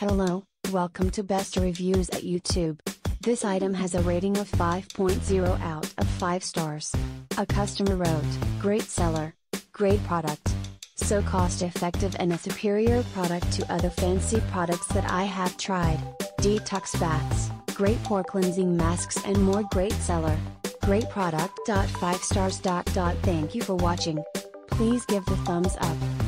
Hello, welcome to Best Reviews at YouTube. This item has a rating of 5.0 out of 5 stars. A customer wrote, "Great seller. Great product. So cost effective and a superior product to other fancy products that I have tried. Detox baths, great pore cleansing masks and more. Great seller. Great product. 5 stars. Thank you for watching. Please give the thumbs up.